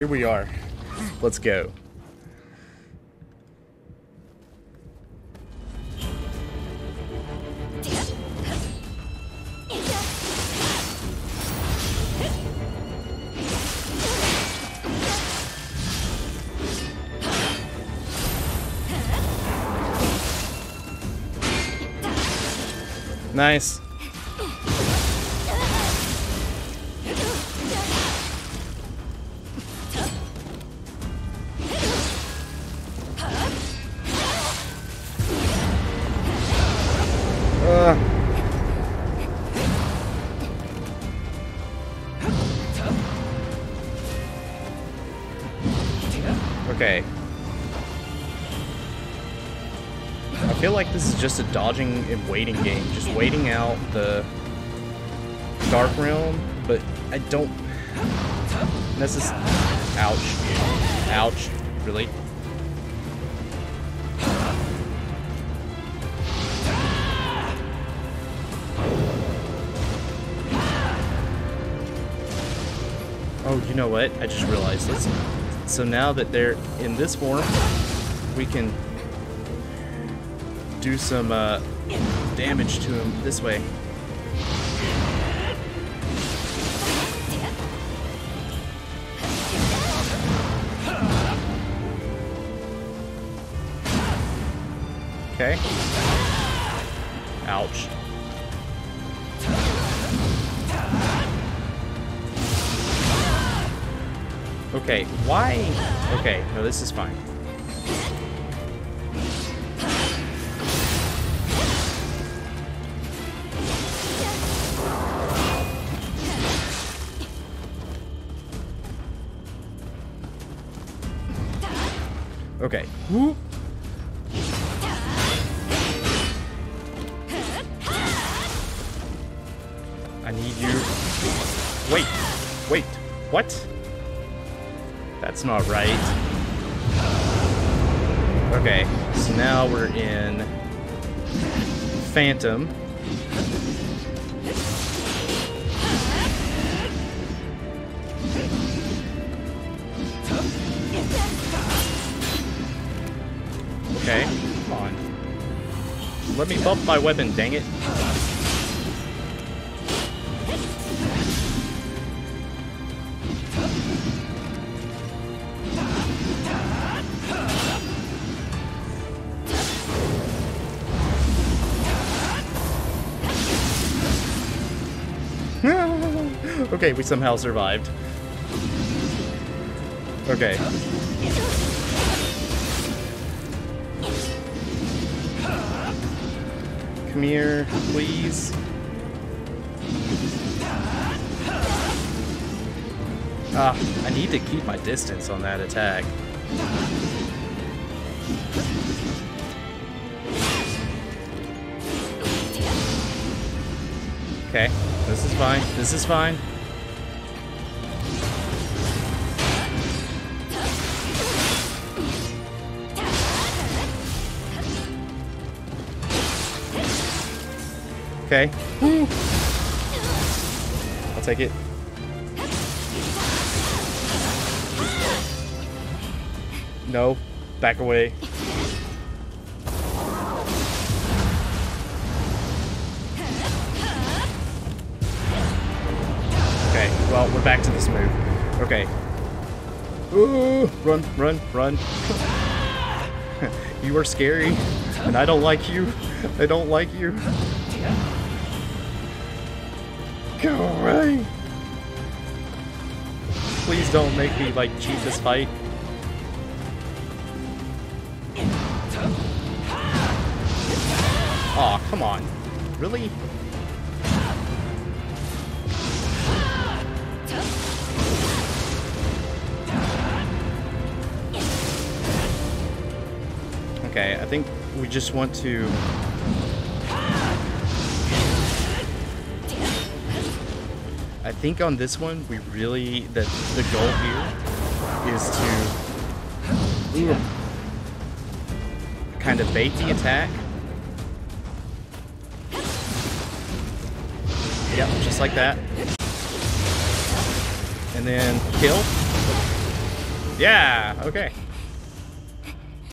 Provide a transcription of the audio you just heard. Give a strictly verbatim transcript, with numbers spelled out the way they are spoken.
Here we are. Let's go. Nice. Uh. Okay. I feel like this is just a dodging and waiting game, just waiting out the Dark Realm, but I don't necessarily. Ouch. Ouch. Really? Oh, you know what? I just realized this. So now that they're in this form, we can do some uh, damage to him this way. Okay. Ouch. Okay, why? Okay, no, this is fine. Okay. Whoop. I need you. Wait. Wait. What? That's not right. Okay. So now we're in Phantom. Okay, come on. Let me bump my weapon, dang it. Okay, we somehow survived. Okay. Come here, please. Ah, I need to keep my distance on that attack. Okay, this is fine. This is fine. Okay. Woo. I'll take it. No. Back away. Okay, well, we're back to this move. Okay. Ooh, run, run, run. You are scary, and I don't like you. I don't like you. Go away! Please don't make me, like, cheat this fight. Aw, oh, come on. Really? Okay, I think we just want to... I think on this one, we really, the, the goal here is to ooh, kind of bait the attack. Yep, just like that. And then kill. Yeah, okay.